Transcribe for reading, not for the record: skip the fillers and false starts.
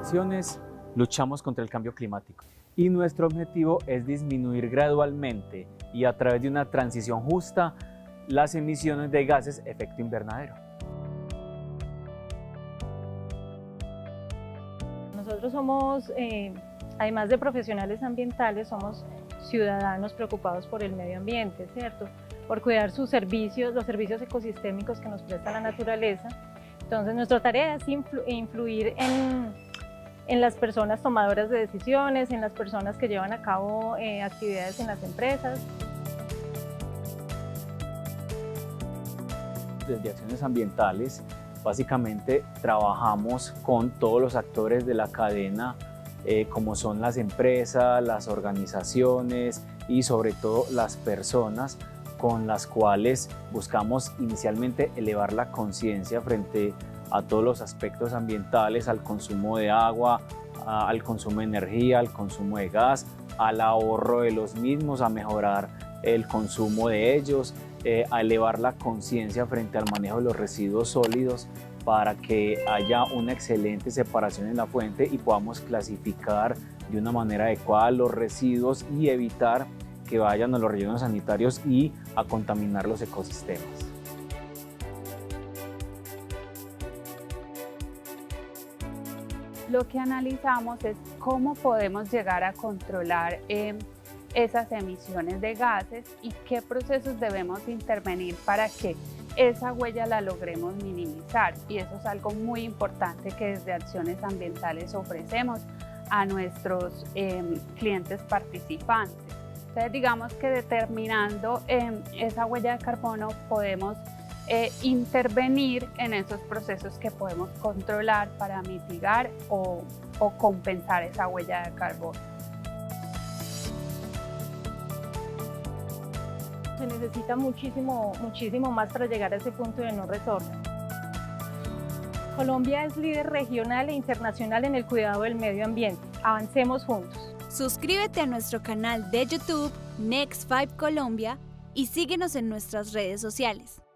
acciones, luchamos contra el cambio climático. Y nuestro objetivo es disminuir gradualmente y a través de una transición justa las emisiones de gases de efecto invernadero. Nosotros somos, además de profesionales ambientales, somos ciudadanos preocupados por el medio ambiente, ¿cierto? Por cuidar sus servicios, los servicios ecosistémicos que nos presta la naturaleza. Entonces, nuestra tarea es influir en las personas tomadoras de decisiones, en las personas que llevan a cabo actividades en las empresas. Desde Acciones Ambientales, básicamente trabajamos con todos los actores de la cadena, como son las empresas, las organizaciones y sobre todo las personas con las cuales buscamos inicialmente elevar la conciencia frente a todos los aspectos ambientales, al consumo de agua, al consumo de energía, al consumo de gas, al ahorro de los mismos, a mejorar el consumo de ellos, a elevar la conciencia frente al manejo de los residuos sólidos para que haya una excelente separación en la fuente y podamos clasificar de una manera adecuada los residuos y evitar que vayan a los rellenos sanitarios y a contaminar los ecosistemas. Lo que analizamos es cómo podemos llegar a controlar esas emisiones de gases y qué procesos debemos intervenir para que esa huella la logremos minimizar. Y eso es algo muy importante que desde Acciones Ambientales ofrecemos a nuestros clientes participantes. Entonces, digamos que determinando esa huella de carbono podemos intervenir en esos procesos que podemos controlar para mitigar o compensar esa huella de carbono. Se necesita muchísimo más para llegar a ese punto de no retorno. Colombia es líder regional e internacional en el cuidado del medio ambiente. Avancemos juntos. Suscríbete a nuestro canal de YouTube Next 5 Colombia y síguenos en nuestras redes sociales.